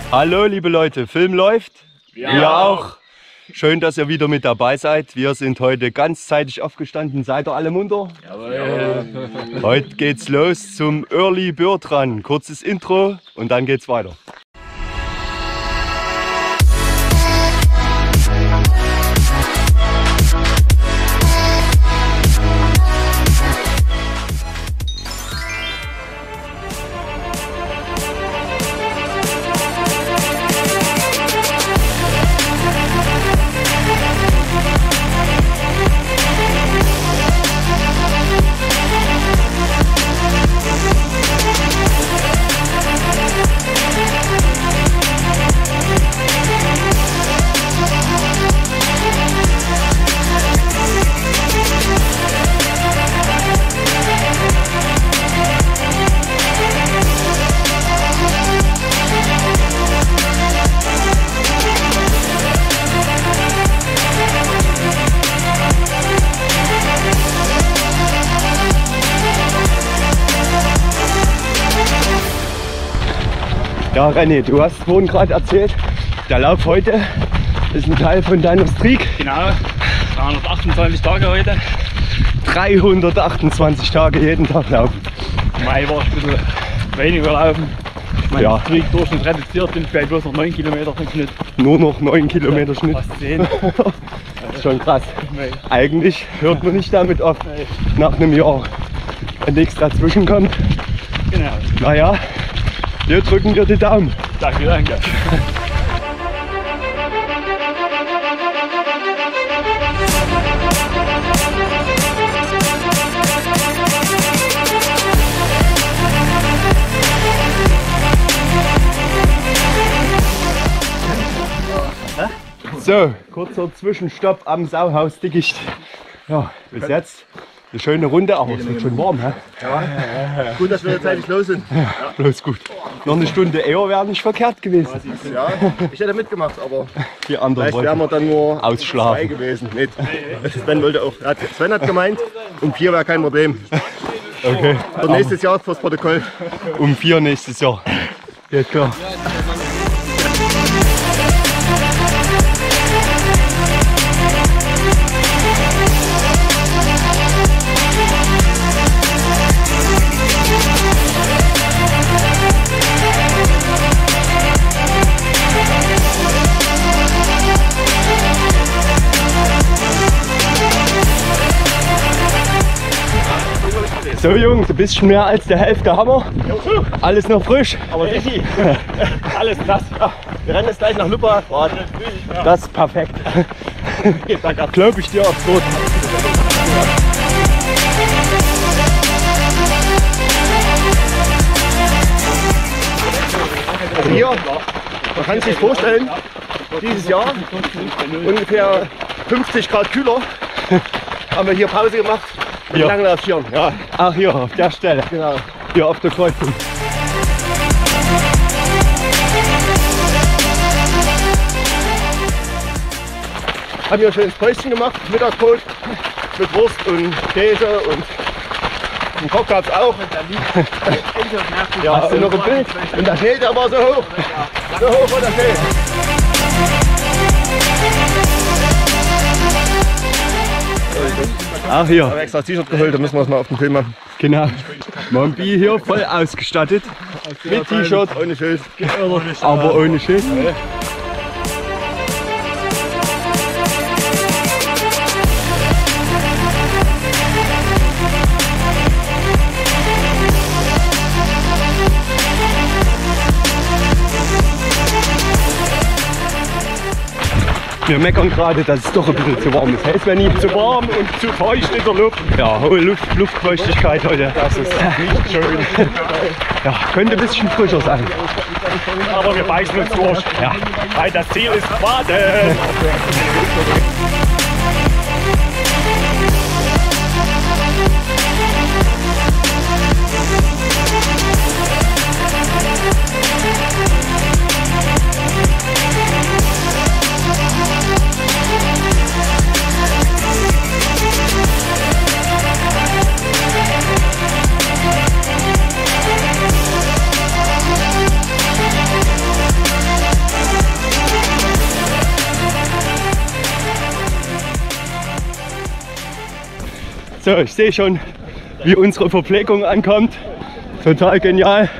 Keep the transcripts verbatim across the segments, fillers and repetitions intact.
Hallo liebe Leute, Film läuft? Ja. Wir auch. Schön, dass ihr wieder mit dabei seid. Wir sind heute ganzzeitig aufgestanden. Seid ihr alle munter? Jawohl. Heute geht's los zum Early Bird Run. Kurzes Intro und dann geht's weiter. Ja, René, du hast vorhin gerade erzählt, der Lauf heute ist ein Teil von deiner Streak. Genau, dreihundertachtundzwanzig Tage heute. dreihundertachtundzwanzig Tage jeden Tag laufen. Im Mai war ich ein bisschen weniger laufen. Mein Ja. Streak-Durchschnitt reduziert, bin vielleicht bloß noch neun Kilometer im Schnitt. Nur noch neun Kilometer Schnitt. Fast zehn. Das ist schon krass. Eigentlich hört man nicht damit auf, nach einem Jahr, wenn nichts dazwischen kommt. Genau. Naja, wir drücken dir die Daumen. Danke, danke. So, kurzer Zwischenstopp am Sauhaus-Dickicht. Ja, bis jetzt eine schöne Runde, aber es wird schon warm. Hä? Ja. Gut, dass wir jetzt zeitig los sind. Ja, bloß gut. Noch eine Stunde eher wäre nicht verkehrt gewesen. Ja, ich hätte mitgemacht, aber Die anderen vielleicht wären wir wollten dann nur ausschlafen. zwei gewesen. Nicht. Sven wollte auch, hat, Sven hat gemeint, um vier wäre kein Problem. Okay. Für nächstes Jahr fürs Protokoll. Um vier nächstes Jahr. Geht klar. So Jungs, ein bisschen mehr als der Hälfte haben wir. Alles noch frisch. Aber Ricky, alles krass. Ja, wir rennen jetzt gleich nach Lüppach. Das ist perfekt. Glaube ich dir aufs Wort. Also hier, man kann sich vorstellen, dieses Jahr ungefähr fünfzig Grad kühler. Haben wir hier Pause gemacht. Und Ja. Langlauf hier. Ja, Ach hier, auf der Stelle. genau. Hier auf der Kreuzung. Haben hier ein schönes Päuschen gemacht, Mittagsbrot mit Wurst und Käse und einen Koch gab es auch. Ja, und noch ein Bild. Und der Schnee, der war so hoch. So hoch war der Schnee. Ach Ich hier, habe extra das T-Shirt geholt, da müssen wir es mal auf den Film machen. genau. Mombi hier voll ausgestattet. Mit T-Shirt, Ohne Schild. aber ohne Schild. Wir meckern gerade, dass es doch ein bisschen zu warm ist. Hey Svenny? Zu warm und zu feucht in der Luft. Ja, hohe Luft, Luftfeuchtigkeit heute. Das ist nicht schön. Ja, könnte ein bisschen frischer sein. Aber wir beißen uns durch. Ja. Weil das Ziel ist Baden. So, ich sehe schon, wie unsere Verpflegung ankommt. Total genial.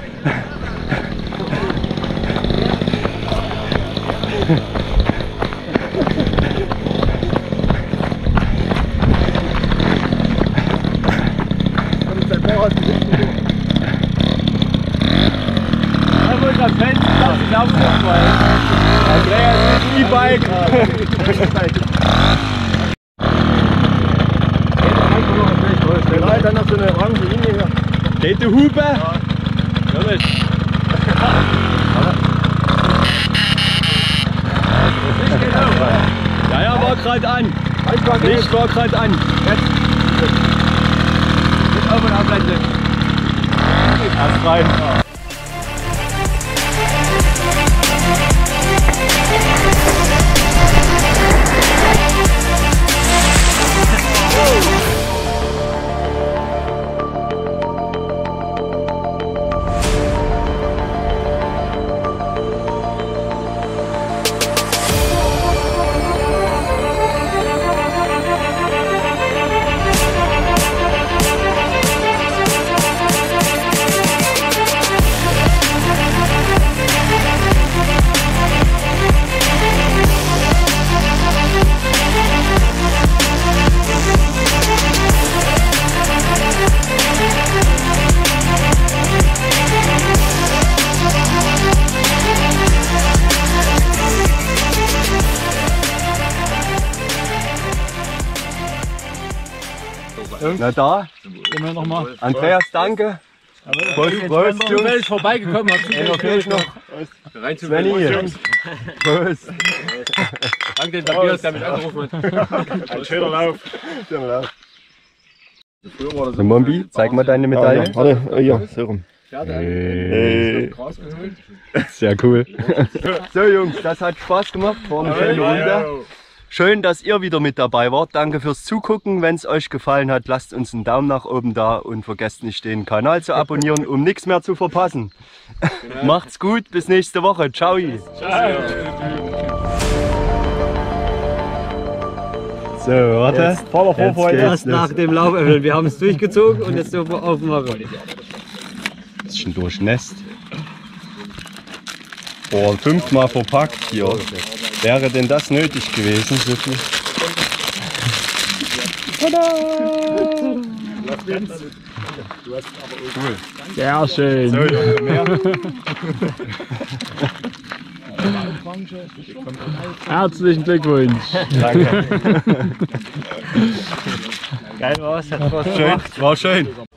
Andreas mit E-Bike. Dann noch so eine orange Linie hier. Geht die Hupe? Ja. Ja, ja, war gerade an. Licht war gerade an. Jetzt. Jetzt auf und abblenden. Erst rein. Na da, Immer noch mal. Andreas, danke. Prost, Prost, Du bist vorbeigekommen, hab Ey, noch fehlt noch. Rein zu Svenny hier. Prost. Danke den Tobias, der mich angerufen hat. Ein schöner Lauf. Schöner Lauf. So, Mombi, zeig mal deine Medaille. Warte, oh, hier, so rum. Hey. Sehr cool. So Jungs, das hat Spaß gemacht, war eine schöne Runde. Schön, dass ihr wieder mit dabei wart. Danke fürs Zugucken. Wenn es euch gefallen hat, lasst uns einen Daumen nach oben da und vergesst nicht, den Kanal zu abonnieren, um nichts mehr zu verpassen. Genau. Macht's gut, bis nächste Woche. Ciao. Ciao. So, warte. Jetzt voller Vorfreude. Erst nach dem Lauf öffnen. Wir haben es durchgezogen und jetzt dürfen wir aufmachen. Bisschen durchnässt. Oh, fünfmal verpackt hier. Wäre denn das nötig gewesen, Sophie? Cool. Sehr schön. So, noch mehr. Herzlichen Glückwunsch. Danke. Geil war's, hat Spaß Schön, war schön.